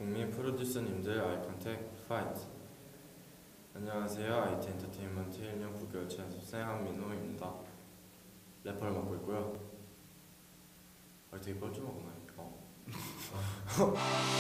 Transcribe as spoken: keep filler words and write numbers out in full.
국민 프로듀서님들 아이컨택 파이트. 안녕하세요. 아이티 엔터테인먼트 일 년 구 개월 차 연습생 한민호입니다. 래퍼를 맡고 있고요. 아, 되게 뻘쭘하구나. 어.